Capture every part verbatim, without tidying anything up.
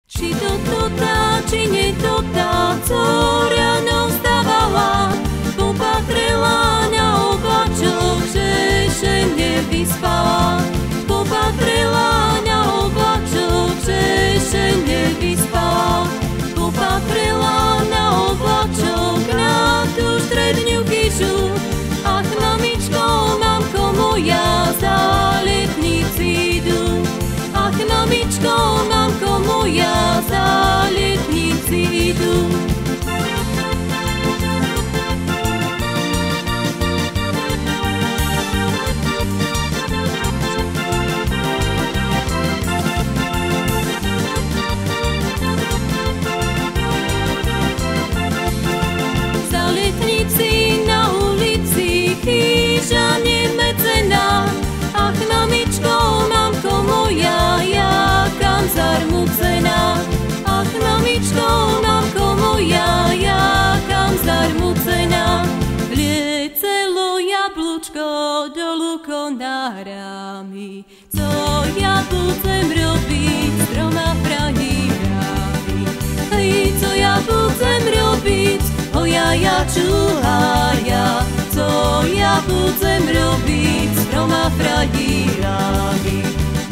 Či toto tá, či nie to tá, co ráno vstávala, popatrela na oblačok, že ešte nevyspala. Popatrela na oblačok, že ešte nevyspala. Popatrela na oblačok, na tú stredňu kyšu. Ach, mamičko, mamko moja, za letnici idú. Ach, mamičko, mamko moja, za letnici idú. Chýža nemedzená, ach, mamičko, mamko moja, ja kam zarmucená. Ach, mamičko, mamko moja, ja kam zarmucená. Vliecelo jablúčko dolu konárami, co ja budem robiť s troma franírami. Hej, co ja budem robiť, ojaja čuhaja, co ja budem robiť s troma franírami.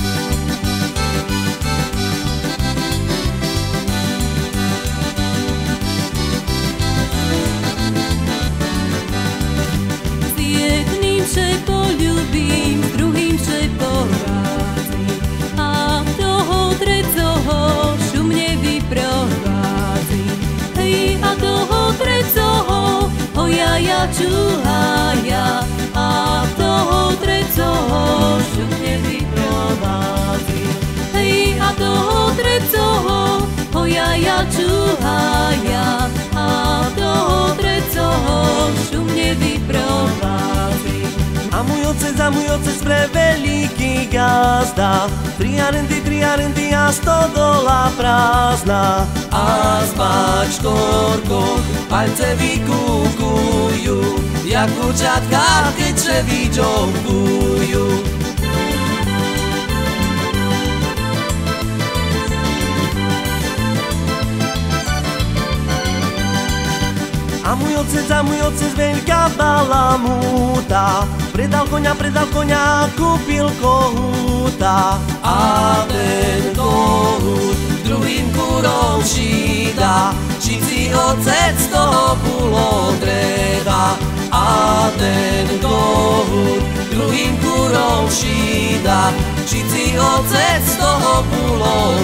S jedným še poľubím, s druhým še porazím, a toho trecoho šumne vyprovázím. Hej, a toho trecoho ojaja čuhaja, a toho trecoho šumne vyprovázím. Hej, a toho trecoho ojaja čuhaja, a toho trecoho šumne vyprovázím. A môj otec, a môj otec pre veľký gazda, tri arendy, tri arendy a stodola prázdna. A s bačkorkou palce vykukujú, jak kurčatka, keď se vyčovkujú. A môj otec, a môj otec veľká balamúta, predal koňa, predal koňa, kúpil kohúta. A ten kohút druhým kúrom šída, či si otec z toho bolo treba. A ten kohút druhým kúrom šída, či si otec z toho bolo